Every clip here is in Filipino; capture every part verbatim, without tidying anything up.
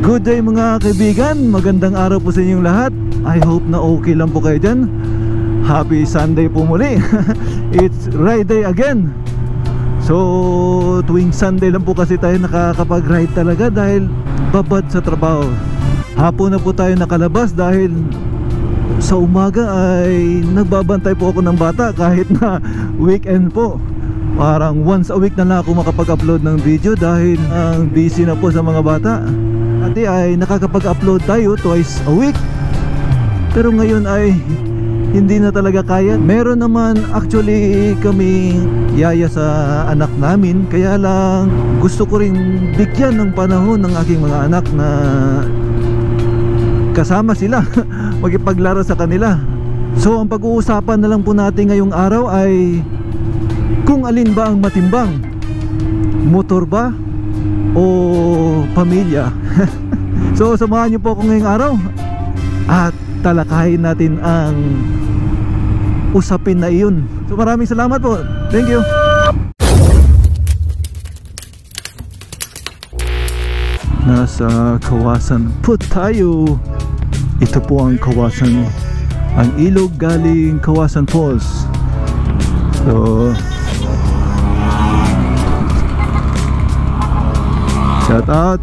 Good day mga kaibigan, magandang araw po sa inyong lahat. I hope na okay lang po kayo dyan. Happy Sunday po muli. It's ride day again. So tuwing Sunday lang po kasi tayo nakakapag-ride talaga dahil babad sa trabaho. Hapon na po tayo nakalabas dahil sa umaga ay nagbabantay po ako ng bata kahit na weekend po. Parang once a week na lang ako makapag-upload ng video dahil ang busy na po sa mga bata. Dati ay nakakapag-upload tayo twice a week, pero ngayon ay hindi na talaga kaya. Meron naman actually kami yaya sa anak namin, kaya lang gusto ko rin bigyan ng panahon ng aking mga anak na kasama sila makipaglaro sa kanila. So ang pag-uusapan na lang po natin ngayong araw ay kung alin ba ang matimbang, motor ba o pamilya? So samahan niyo po ako ngayong araw at talakayin natin ang usapin na iyon. So maraming salamat po. Thank you. Nasa Kawasan po tayo. Ito po ang Kawasan, ang ilog galing Kawasan Falls. So shout out.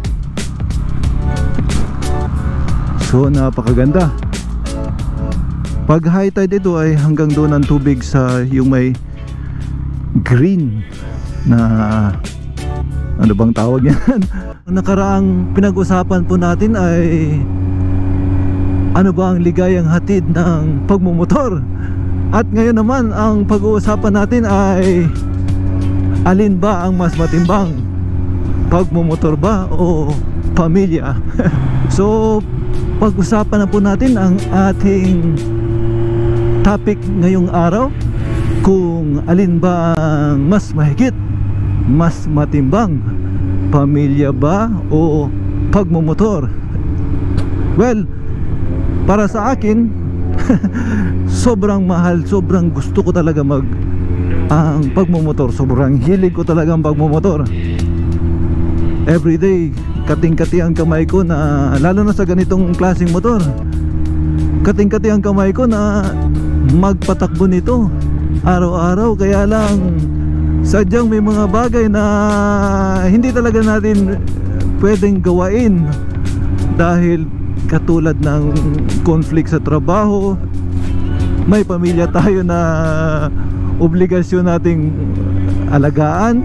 So napakaganda. Pag high tide ito ay hanggang doon ang tubig sa yung may green na ano bang tawag yan? Nakaraang pinag-usapan po natin ay ano ba ang ligayang hatid ng pagmumotor. At ngayon naman ang pag-uusapan natin ay alin ba ang mas matimbang, pagmumotor ba o pamilya? So pag-usapan na po natin ang ating topic ngayong araw, kung alin ba ang mas mahigit, mas matimbang, pamilya ba o pagmumotor? Well, para sa akin sobrang mahal, sobrang gusto ko talaga mag ang pagmumotor. Sobrang hilig ko talaga ang pagmumotor. Everyday kating-kati ang kamay ko na, lalo na sa ganitong klaseng motor, kating-kati ang kamay ko na magpatakbo nito araw-araw. Kaya lang sadyang may mga bagay na hindi talaga natin pwedeng gawain dahil katulad ng conflict sa trabaho, may pamilya tayo na obligasyon nating alagaan.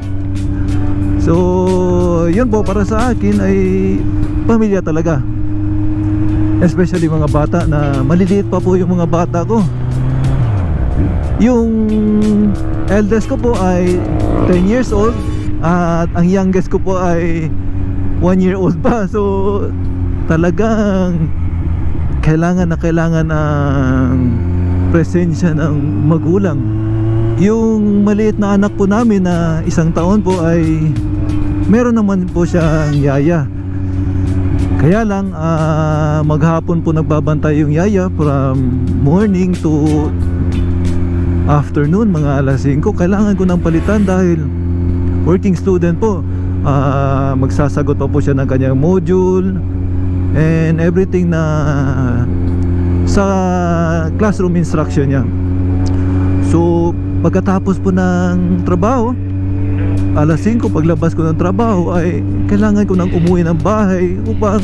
So yun po, para sa akin ay pamilya talaga, especially mga bata na maliliit pa po yung mga bata ko. Yung eldest ko po ay ten years old at ang youngest ko po ay one year old pa. So talagang kailangan na kailangan ng presensya ng magulang. Yung maliit na anak po namin na isang taon po ay meron naman po siyang yaya. Kaya lang uh, maghapon po nagbabantay yung yaya from morning to afternoon, mga alas singko. Kailangan ko ng palitan dahil working student po. uh, Magsasagot pa po siya ng kanyang module and everything na sa classroom instruction niya. So pagkatapos po ng trabaho, alas singko, paglabas ko ng trabaho ay kailangan ko nang umuwi ng bahay upang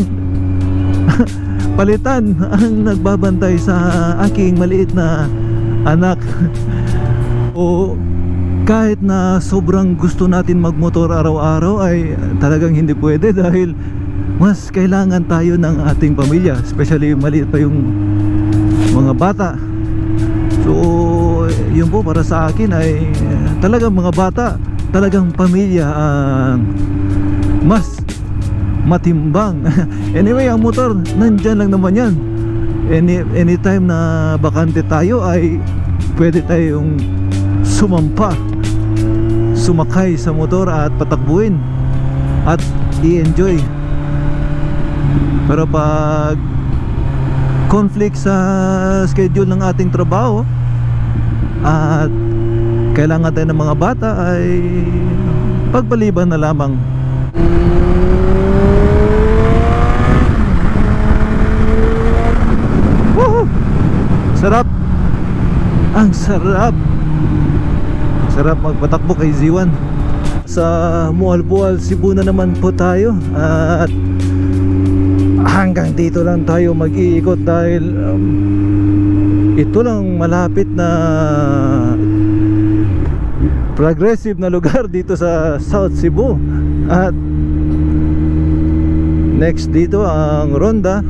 palitan ang nagbabantay sa aking maliit na anak. O kahit na sobrang gusto natin magmotor araw-araw ay talagang hindi pwede dahil mas kailangan tayo ng ating pamilya, especially maliit pa yung mga bata. So yun po, para sa akin ay talagang mga bata, talagang pamilya ang mas matimbang. Anyway, ang motor nandyan lang naman yan. Any, anytime na bakante tayo ay pwede tayong sumampa, sumakay sa motor at patakbuhin at i-enjoy. Pero pag conflict sa schedule ng ating trabaho at kailangan tayo ng mga bata ay pagpaliban na lamang. Sarap. Ang sarap. Sarap magpatakbo kay Z one. Sa Mualbual, Cebu na naman po tayo. At hanggang dito lang tayo mag-iikot dahil um, ito lang malapit na progressive na lugar dito sa South Cebu. At next dito ang Ronda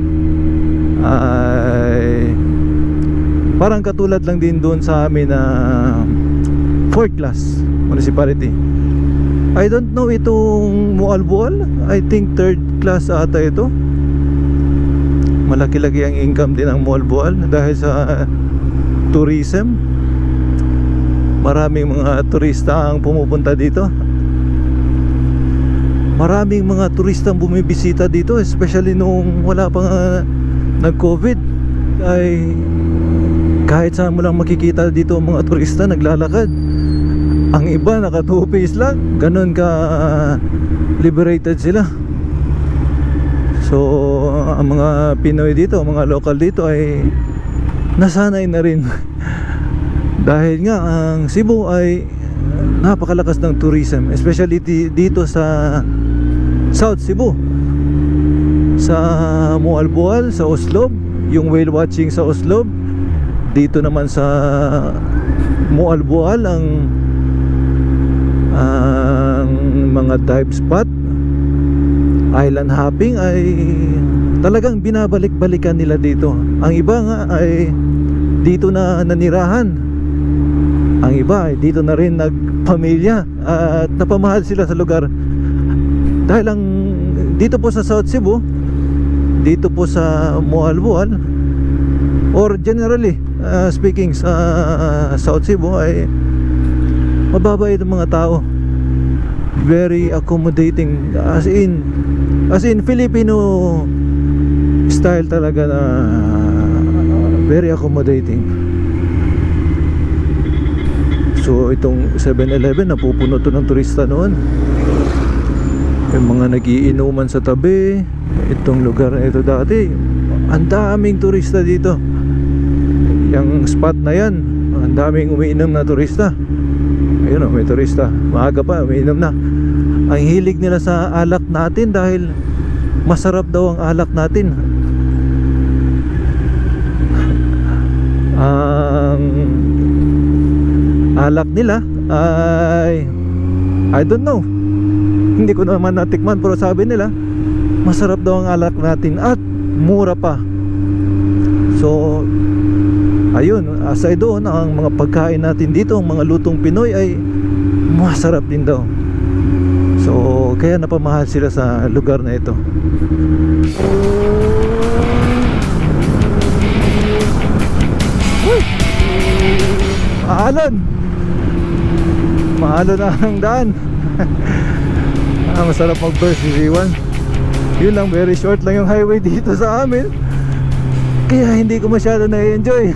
ay parang katulad lang din doon sa amin na fourth class municipality. I don't know itong Mualbual, I think third class ata ito. Malaki-laki ang income din ng Mualbual dahil sa tourism. Maraming mga turista ang pumupunta dito. Maraming mga turista ang bumibisita dito, especially nung wala pang uh, nag-COVID. Ay kahit saan mo lang makikita dito ang mga turista naglalakad. Ang iba naka two piece lang. Ganon ka uh, liberated sila. So ang mga Pinoy dito, mga local dito ay nasanay na rin. Dahil nga ang Cebu ay napakalakas ng tourism, especially dito sa South Cebu, sa Mualbual, sa Oslob, yung whale watching sa Oslob. Dito naman sa Mualbual ang ang mga dive spot, island hopping ay talagang binabalik-balikan nila dito. Ang iba nga ay dito na nanirahan, ang iba ay dito na rin nagpamilya at napamahal sila sa lugar. Dahil ang dito po sa South Cebu, dito po sa Mualbual, or generally uh, speaking sa uh, South Cebu ay mababait ang mga tao. Very accommodating, as in as in Filipino style talaga, na very accommodating. So itong seven eleven napupuno to ng turista noon. Yung mga nagiinuman sa tabi. Itong lugar na ito dati, ang daming turista dito. Yung spot na yan, ang daming umiinom na turista. Ayun o, may turista. Maaga pa, umiinom na. Ang hilig nila sa alak natin dahil masarap daw ang alak natin. Ang alak nila ay I don't know, hindi ko naman natikman, pero sabi nila masarap daw ang alak natin at mura pa. So ayun, aside doon, ang mga pagkain natin dito, ang mga lutong Pinoy ay masarap din daw. So kaya napamahal sila sa lugar na ito. Maalon Maalon ang daan. Ah, masarap mag-burst si Z one. Yun lang, very short lang yung highway dito sa amin, kaya hindi ko masyado na-enjoy.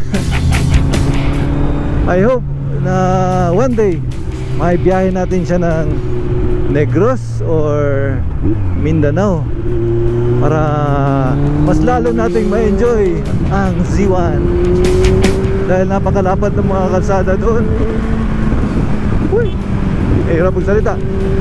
I hope na one day may biyahe natin siya ng Negros or Mindanao para mas lalo nating ma-enjoy ang Z one, dahil napakalapad ng mga kalsada doon. Uy, eh, hirap magsalita.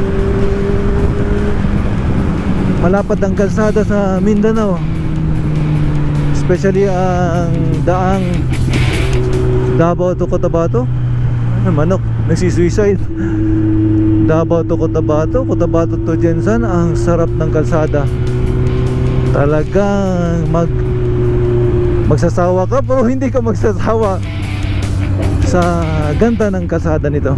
Malapad ang kalsada sa Mindanao, especially ang daang Davao to Cotabato. Ano, manok, nagsisuicide. Davao to Cotabato, Cotabato to Jensan. Ang sarap ng kalsada. Talagang mag magsasawa ka, pero hindi ka magsasawa sa ganda ng kalsada nito.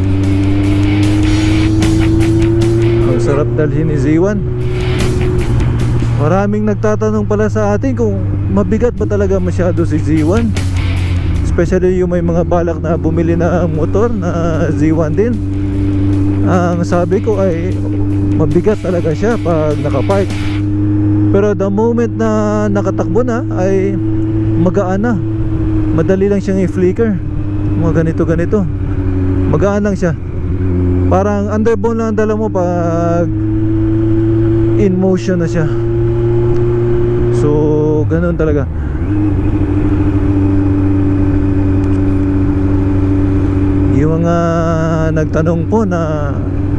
Ang sarap dalhin ni Z one. Maraming nagtatanong pala sa atin kung mabigat ba talaga masyado si Z one, especially yung may mga balak na bumili na motor na Z one din. Ang sabi ko ay mabigat talaga siya pag nakapark, pero the moment na nakatakbo na ay magaan na. Madali lang siyang i-flicker, mga ganito ganito, magaan lang siya. Parang underbone lang ang dala mo pag in motion na siya. So ganun talaga. Yung mga nagtanong po na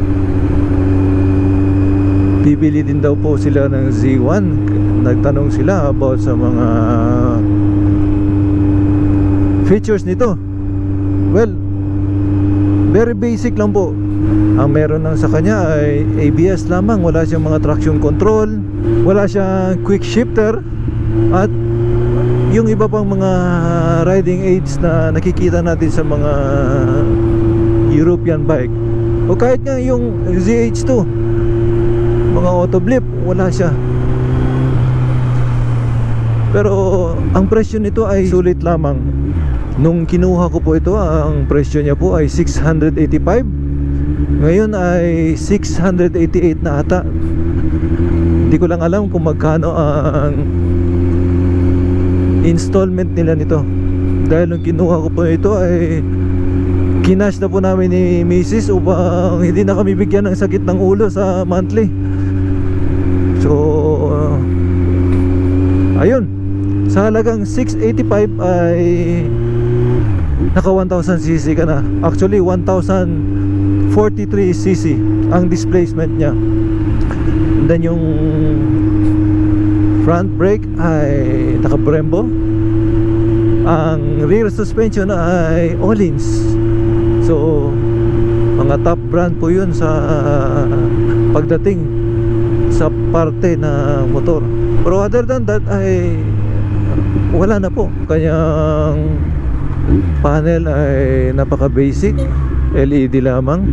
bibili din daw po sila ng Z one, nagtanong sila about sa mga features nito. Well, very basic lang po. Ang meron lang sa kanya ay A B S lamang. Wala siyang mga traction control, wala siyang quick shifter, at yung iba pang mga riding aids na nakikita natin sa mga European bike, o kahit nga yung Z H two, mga auto blip, wala siya. Pero ang presyo nito ay sulit lamang. Nung kinuha ko po ito, ang presyo niya po ay six hundred eighty-five. Ngayon ay six hundred eighty-eight na ata. Hindi ko lang alam kung magkano ang installment nila nito. Dahil nung kinuha ko po ito ay kinash na po namin ni Missus upang hindi na kami bigyan ng sakit ng ulo sa monthly. So uh, ayun, sa halagang six eighty-five ay naka one thousand cc ka na. Actually one thousand forty-three cc ang displacement niya. And then yung front brake ay naka Brembo. Ang rear suspension ay Öhlins. So mga top brand po yun sa pagdating sa parte na motor. Pero other than that ay wala na po. Kanyang panel ay napaka basic, L E D lamang.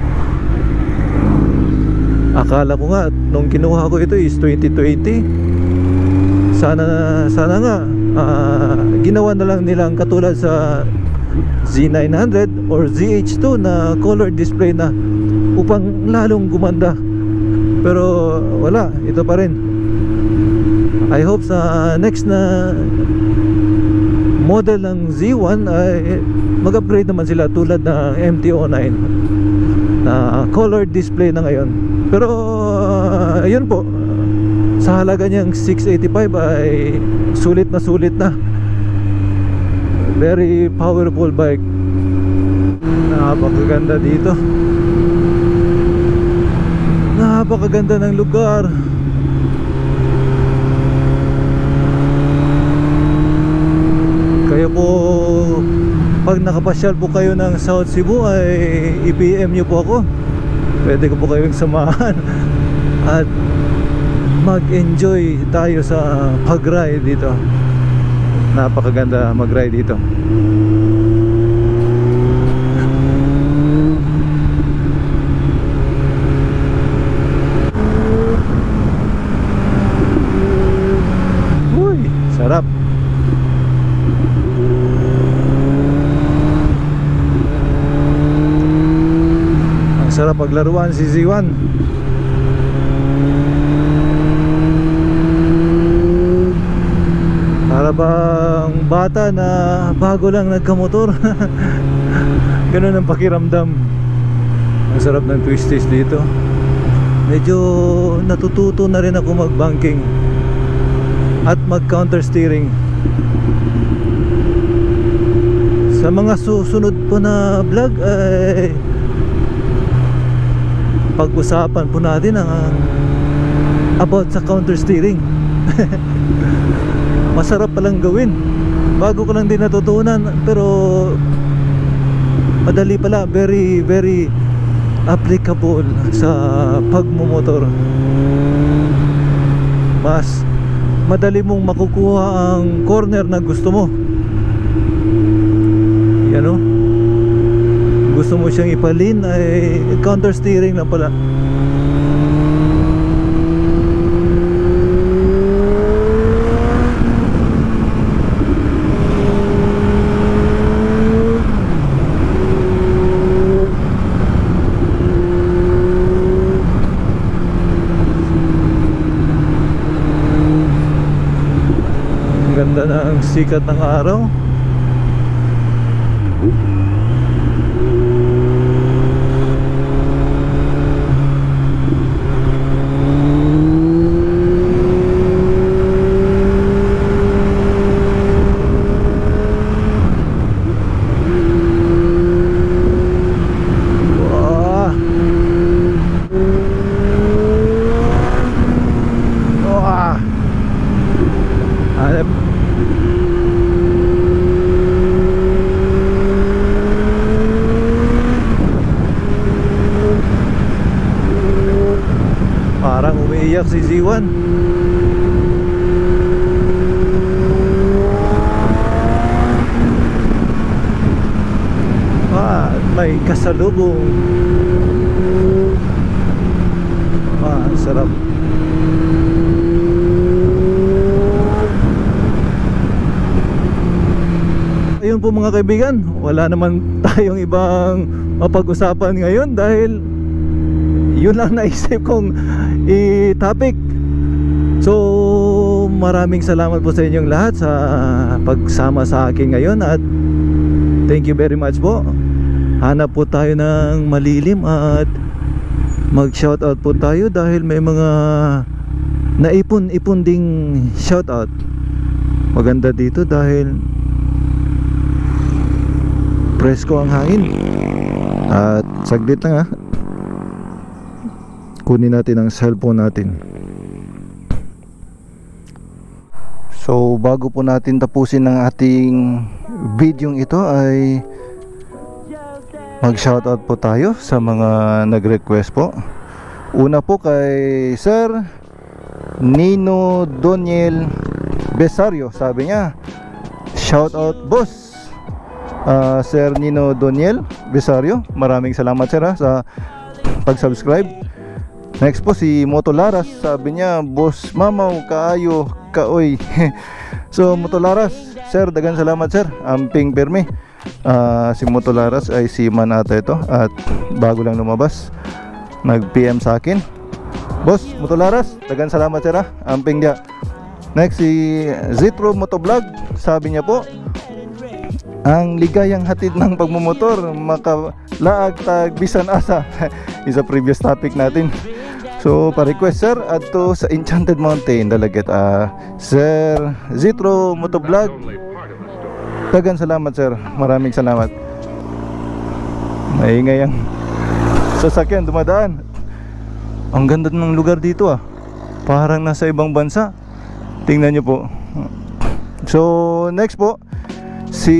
Akala ko nga nung kinuha ko ito is twenty twenty. Sana sana nga uh, ginawa na lang nilang katulad sa Z nine hundred or Z H two na color display na upang lalong gumanda. Pero wala, ito pa rin. I hope sa next na model ng Z one ay mag-upgrade naman sila tulad ng M T oh nine na color display na ngayon. Pero uh, ayun po, sa halaga niyang six eighty-five ay sulit na sulit na. Very powerful bike. Napakaganda dito. Napakaganda ng lugar. Kaya po pag nakapasyal po kayo ng South Cebu ay i-P M nyo po ako. Pwede ko po kayong samahan at mag-enjoy tayo sa pag-ride dito. Napakaganda mag-ride dito. Uy, sarap. Ang sarap paglaruan si Z one. Para bang bata na bago lang nagkamotor. Ganun ang pakiramdam. Ang sarap ng twisties dito. Medyo natututo na rin ako mag-banking at mag-counter steering. Sa mga susunod po na vlog ay pag-usapan po natin ang about sa counter steering. Masarap palang gawin. Bago ko lang din natutunan, pero madali pala. Very very applicable sa pagmumotor. Mas madali mong makukuha ang corner na gusto mo. Yan o. Gusto mo siyang ipalin ay counter steering lang pala. Ganda na ang sikat ng araw. left. Parang umiiyak si Z one. Ah, may kasalubong. Ah, sarap. Ayun po mga kaibigan, wala naman tayong ibang mapag-usapan ngayon dahil yun lang naisip kong i-topic. So maraming salamat po sa inyong lahat sa pagsama sa akin ngayon at thank you very much po. Hanap po tayo ng malilim at mag-shoutout po tayo dahil may mga naipon-ipon ding shoutout. Maganda dito dahil presko ang hangin. At saglit lang ha, kunin natin ang cellphone natin. So bago po natin tapusin ang ating video ito ay mag-shoutout po tayo sa mga nag-request po. Una po kay Sir Nino Doniel Besario. Sabi niya, shoutout boss. uh, Sir Nino Doniel Besario, maraming salamat sir ha, sa pag-subscribe. Next po si Moto Laras. Sabi niya, boss mamaw kaayo kaoy. So Moto Laras, sir, dagan salamat sir. Amping permi. uh, Si Moto Laras ay si man ata ito at bago lang lumabas, nag-P M sa akin. Boss Moto Laras, dagan salamat sir ha. Amping dia. Next si Zitro Motovlog. Sabi niya po, ang ligayang hatid ng pagmumotor makalaag tag bisan asa. Is a previous topic natin. So pa-request sir adto sa Enchanted Mountain Dalaget. uh, Sir Zitro Motovlog, dagan salamat sir, maraming salamat. Maingay ang sasakyan dumadaan. Ang ganda ng lugar dito ah, parang nasa ibang bansa. Tingnan nyo po. So next po si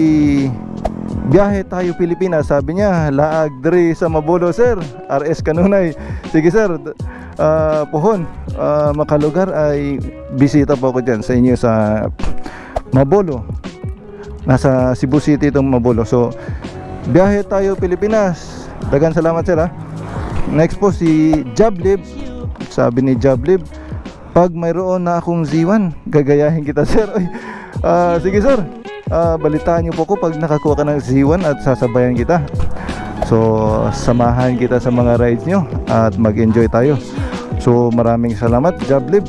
Biyahe Tayo Pilipinas. Sabi niya, laag diri sa Mabolo sir, R S Kanunay. Sige sir, uh, pohon uh, makalugar ay bisita po ako dyan sa inyo sa Mabolo. Nasa Cebu City itong Mabolo. So Biyahe Tayo Pilipinas, dagan salamat sir ha. Next po si Jablib. Sabi ni Jablib, pag mayroon na akong Z one, gagayahin kita sir. Ay, uh, sige sir, uh, balitaan niyo po ko pag nakakuha ka ng Z one at sasabayan kita. So samahan kita sa mga rides nyo at mag-enjoy tayo. So maraming salamat Jablib.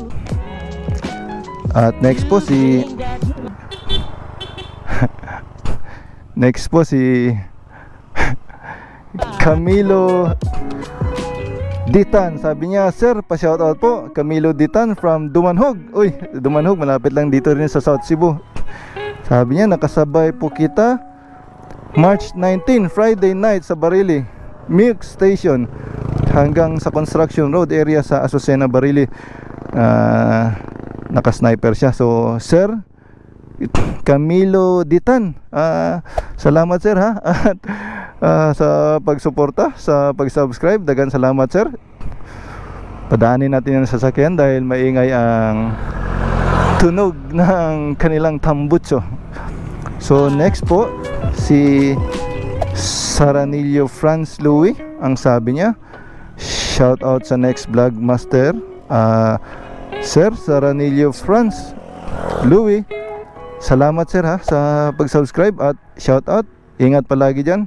At next po si next po si Camilo Ditan. Sabi niya, sir, pa-shoutout po Camilo Ditan from Dumanhog. Uy, Dumanhog, malapit lang dito rin sa South Cebu. Sabi niya, nakasabay po kita March nineteenth, Friday night sa Barili Milk Station hanggang sa Construction Road area sa Azucena, Barili. uh, Naka-sniper siya. So, sir Camilo Ditan, uh, salamat sir ha. At uh, sa pagsuporta, sa pag-subscribe, dagan salamat sir. Padaanin natin ang sasakyan dahil maingay ang tunog ng kanilang tambutso. So next po si Saranillo Franz Louis. Ang sabi niya, shout out sa next vlog master. uh, Sir Saranillo Franz Louis, salamat sir ha sa pag-subscribe at shout out. Ingat palagi dyan.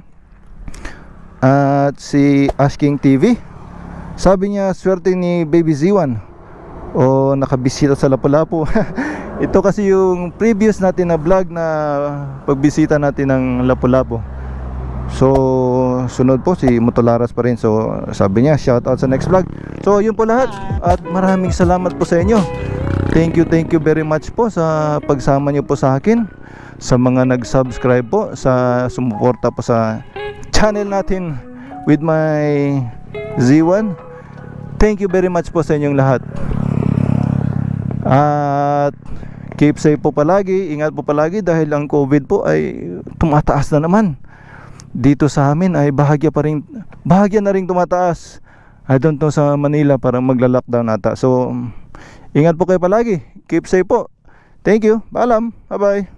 At si Asking T V, sabi niya, swerte ni Baby Z one o nakabisita sa Lapu-Lapu. Ito kasi yung previous natin na vlog na pagbisita natin ng Lapu-Lapu. So sunod po si Motolaras pa rin. So sabi niya, shout out sa next vlog. So yun po lahat at maraming salamat po sa inyo. Thank you, thank you very much po sa pagsama niyo po sa akin, sa mga nag-subscribe po, sa sumuporta po sa channel natin with my Z one. Thank you very much po sa inyong lahat. At Keep safe po palagi, ingat po palagi dahil ang COVID po ay tumataas na naman. Dito sa amin ay bahagya pa rin, bahagya na rin tumataas. I don't know sa Manila, parang magla-lockdown ata. So ingat po kayo palagi, keep safe po. Thank you, paalam, bye bye.